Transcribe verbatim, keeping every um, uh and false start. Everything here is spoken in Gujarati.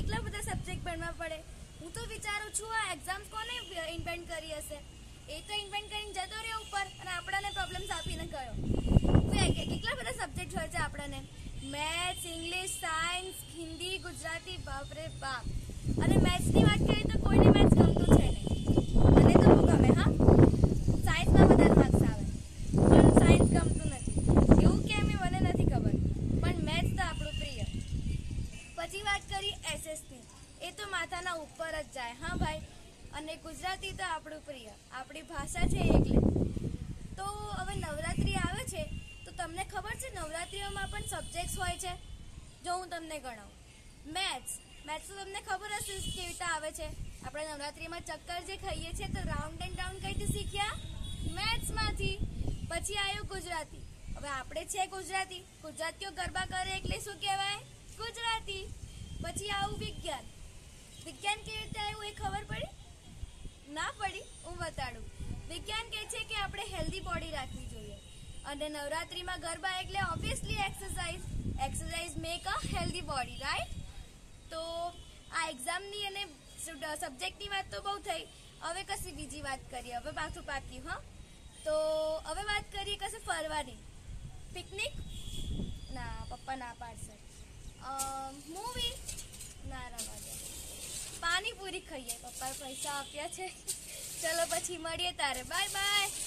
કેટલા બધા સબ્જેક્ટ ભણવા પડે. હું તો વિચારું છું આ એક્ઝામ્સ કોને ઇન્વેન્ટ કરી હશે. એ તો ઇન્વેન્ટ કરીને જતો રહ્યો ઉપર અને આપણાને પ્રોબ્લેમ્સ આપીને ગયો. કેટલા બધા સબ્જેક્ટ હોય છે આપણને, maths, English, science, Hindi, Gujarati, બાપરે બાપ. અને મેથ્સની વાત કરીએ તો કોઈને મેથ્સ ગમતું છે નહીં. મને તો બહુ ગમે. હા, સાયન્સમાં વધારે માર્ક્સ આવે પણ સાયન્સ ગમતું નથી. એવું કેમ એ મને નથી ખબર, પણ મેથ્સ તો આપણું પ્રિય. પછી વાત કરી એસએસની, એ તો માથાના ઉપર જ જાય. હા ભાઈ. અને ગુજરાતી તો આપણું પ્રિય, આપણી ભાષા છે એટલે. તો હવે નવરાત્રી આવે છે તો તમને ખબર છે નવરાત્રીઓમાં પણ સબ્જેક્ટ્સ હોય છે. જો હું તમને ગણાવું, મેથ્સ મેથ્સ તો તમને ખબર હશે કેવી રીતે આવે છે. આપણે નવરાત્રીમાં ચક્કર જે ખાઈએ છીએ તો રાઉન્ડ એન્ડ રાઉન્ડ કઈથી શીખ્યા? મેથ્સમાંથી. પછી આવ્યું ગુજરાતી. હવે આપણે છે ગુજરાતી, ગુજરાતીઓ ગરબા કરે એટલે શું કહેવાય? ગુજરાતી. પછી આવું વિજ્ઞાન. વિજ્ઞાન કેવી રીતે આવ્યું એ ખબર પડી? ના પડી? હું બતાડું. વિજ્ઞાન કહે છે કે આપણે હેલ્ધી બોડી રાખવી જોઈએ. અને નવરાત્રીમાં ગરબા એટલે obviously exercise. Exercise make a healthy body, right? તો આ એક્ઝામની અને સબ્જેક્ટની વાત તો બહુ થઈ. હવે કશી બીજી વાત કરીએ. હવે પાછું પાક્યું. હા, તો હવે વાત કરીએ કશે ફરવાની. પિકનિક? ના, પપ્પા ના પાડશે. મૂવી? ના, રવા દે. પાણીપુરી ખાઈએ, પપ્પાએ પૈસા આપ્યા છે. ચલો પછી મળીએ તારે. Bye by.